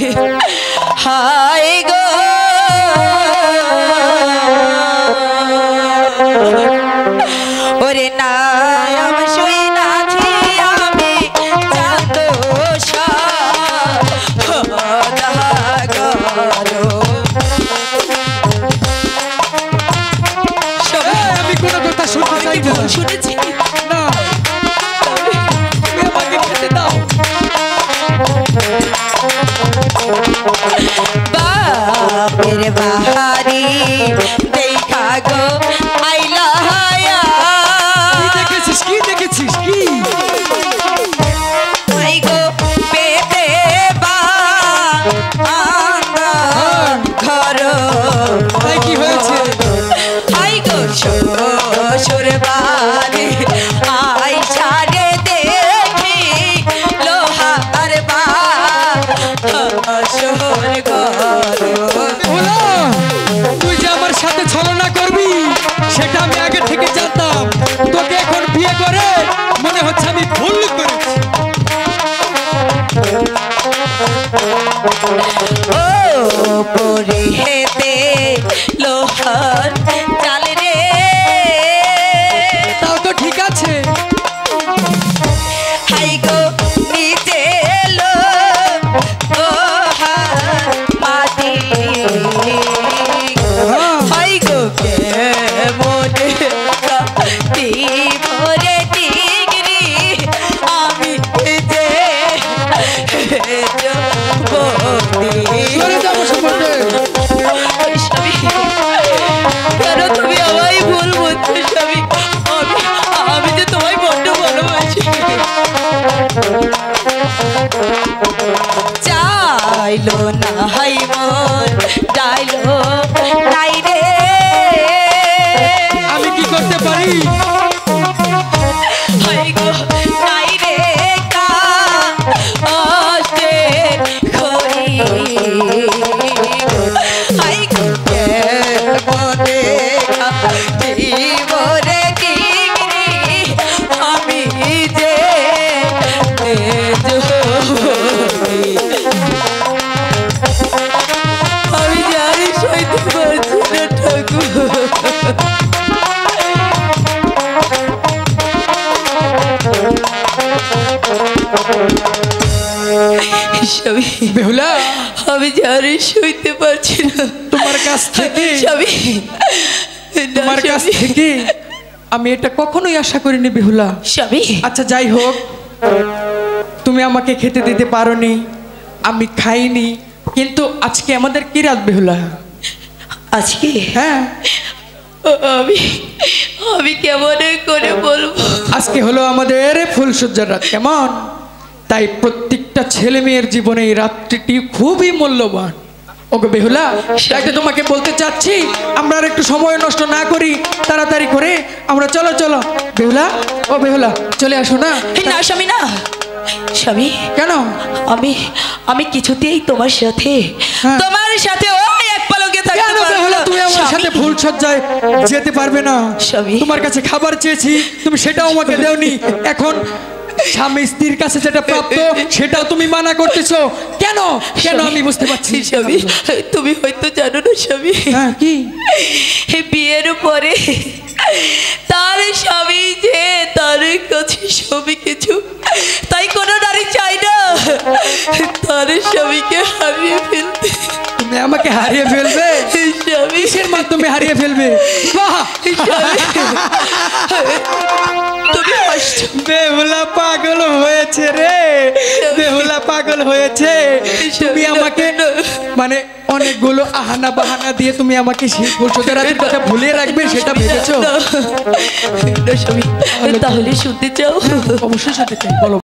হায় গো ওরে না আমি শুই নাছি আমি চাঁদ আমি কোনো কথা শুনতে চাই না। শুনেছি না তুমি আমাকে খেতে দাও। বাপের বাহারি দেখা গো আইলা হায়া কি দেখেছিস কি দেখেছিস কি আই গো পেতে বা ঘর তাই কি হয়েছে? আই গো শ্বশুর বাড়ি আই ছাড়ে দেখি লোহার বা শ্বশুর ঘর তুই যে আমার সাথে ছলনা করবি সেটা আমি আগে থেকে জানতাম। তোকে এখন বিয়ে করে মনে হচ্ছে আমি ভুল করেছি। ও পরি হেতে লোহার চাল রে তাও তো ঠিক আছে। হাই গো নিচে লো মাটি হাই গো কে মনে ভরে ডিগ্রি আমি যে সরে যাবো সম্পর্কে। কেন তুমি আমায় ভুল বলছো স্বামী? আমি যে তোমায় বড্ড ভালোবাসি। চাইলো না হাই মন চাইলো নাই রে আমি কি করতে পারি? হাই গো নাই রে কা আস্তে খই হাই গো কে বলে জীবরে ডিগ্রি আমি যে আমি জানি সইতে পারছি না ঠাকুর। বেহুলা আমি জানি সইতে পারছি না তোমার কাছ থেকে তোমার কাছ থেকে আমি এটা কখনোই আশা করিনি বেহুলা। স্বামী আচ্ছা যাই হোক, তুমি আমাকে খেতে দিতে পারোনি, আমি খাইনি, কিন্তু আজকে আমাদের কি রাত বেহুলা? আজকে হ্যাঁ আমি আমি কেমন করে বলবো? আজকে হলো আমাদের ফুলসজ্জার রাত। কেমন? তাই প্রত্যেকটা ছেলে মেয়ের জীবনে এই রাত্রিটি খুবই মূল্যবান। ওকে বেহুলা, তাই তো তোমাকে বলতে চাচ্ছি আমরা আর একটু সময় নষ্ট না করি, তাড়াতাড়ি করে আমরা চলো চলো। বেহুলা, ও বেহুলা চলে আসো না। না স্বামী না স্বামী। কেন? আমি কিছুতেই তোমার সাথে ওই এক পালকে থাকতে কেন পারবো বেহুলা না। তুমি আমার সাথে ফুলসজ্জায় যেতে পারবে না? স্বামী তোমার কাছে খাবার চেয়েছি, তুমি সেটাও আমাকে দেওনি। এখন স্বামী স্ত্রীর কাছে যেটা প্রাপ্ত সেটাও তুমি মানা করতেছো কেন? কেন আমি বুঝতে পারছি। স্বামী তুমি হয়তো জানো না স্বামী, হ্যাঁ কি বিয়ের পরে তার স্বামী যে তার কাছে সবই কিছু, তাই কোনো নারী চাই না তার স্বামীকে হারিয়ে ফেলতে। তুমি আমাকে হারিয়ে ফেলবে? স্বামী কিসের মাধ্যমে হারিয়ে ফেলবে? বাহ! তুমি হাসছো। বেহুলা পাগল হয়েছে রে, বেহুলা পাগল হয়েছে। তুমি আমাকে মানে অনেকগুলো আহানা বাহানা দিয়ে তুমি আমাকে সেই ফুলসজ্জার রাতের কথা ভুলিয়ে রাখবে সেটা ভেবেছো? তাহলে শুনতে চাও? অবশ্যই শুনতে চাই, বলো।